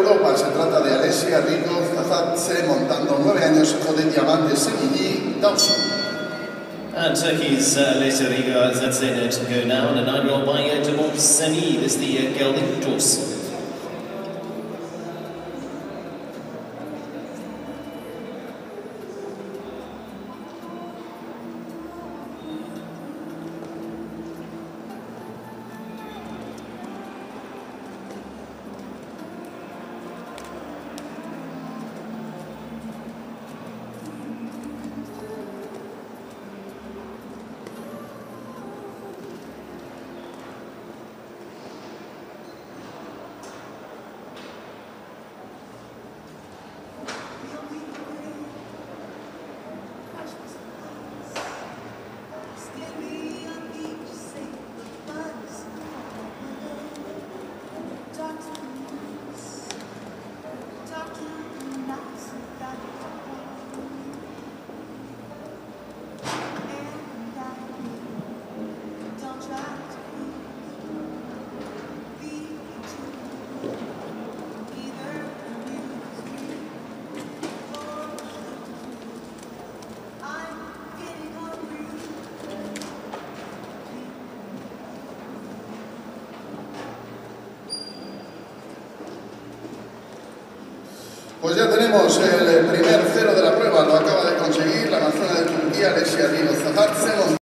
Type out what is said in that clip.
Europa. Se trata de Alessia Rigo Zahadze montando 9 años, hijo de Diamante Semilly Dawson. And Turkey's Alessia Rigo Zahadze to go now, and a 9-year-old by Diamante Semilly. This is the gelding Dawson. Pues ya tenemos el primer cero de la prueba, lo acaba de conseguir la amazona de Turquía, Alessia Rigo Zahadze.